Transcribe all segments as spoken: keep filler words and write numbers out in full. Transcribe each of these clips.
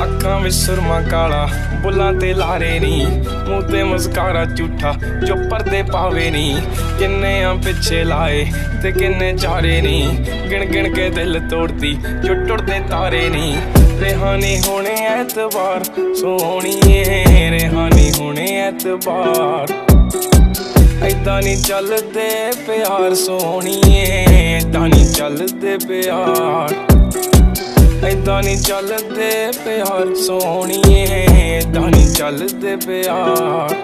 अखां विच सुरमा काला बुल्लां ते लारे नी, मूंह ते मस्कारा झूठा जो पर्दे पावे नी। किन्ने आ पिछे लाए ते किन्ने चारे नी, गिण गिण के दिल तोड़ती जो टुटदे तारे नी। रेहानी होने ऐतबार सोहणीए, रेहानी होने ऐतबार। ऐदां नी चलदे प्यार सोहणीए, ऐदां नी चलदे प्यार। ऐदां नी चलदे प्यार सोहणीए, ऐदां नी चलदे प्यार।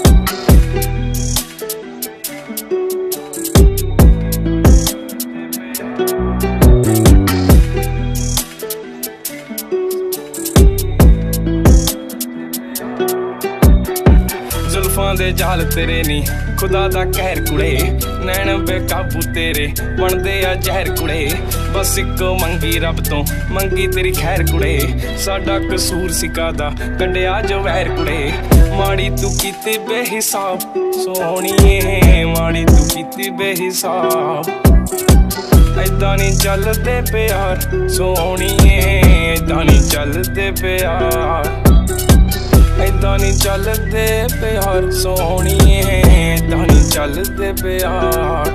जुल्फां दे जाल तेरे नी खुदा दा कहर कुड़े, नैन बेकाबू तेरे बनदे आ जहर कुड़े। बस इको मंगी रब तो मंगी तेरी खैर कुड़े, साडा कसूर सिकादा कड्डिया जो वैर कुड़े। माड़ी तू कीती बेहिसाब सोहणीए, माड़ी तू कीती बेहिसाब। ऐदां नी चलदे प्यार सोहणीए, ऐदां नी चलदे प्यार। ऐदां नी चलदे प्यार सोहणीए, ऐदां नी चलदे प्यार।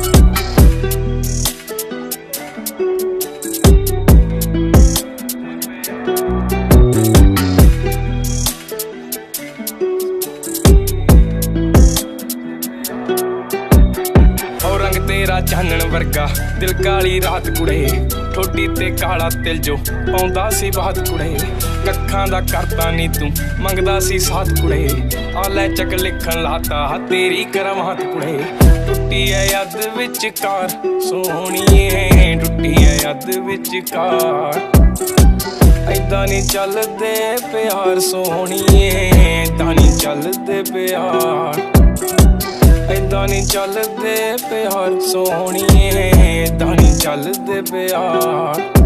तेरा चानण वर्गा दिल काली रात कुड़े, ठोडी ते काला तिल जो पाउंदा सी बात कुड़े। कखां दा करदा नी तू मंगदा सी साथ कुड़े, आले चक लिखन लाता तेरी करामात कुड़े। टुट्टी है यद विचकार सोहणीए, टुट्टी है यद विचकार। ऐदां नी चलदे प्यार सोहणीए, ऐदां नी चलदे प्यार। ऐदां नी चलदे प्यार सोहणीए, ऐदां नी चलदे प्यार।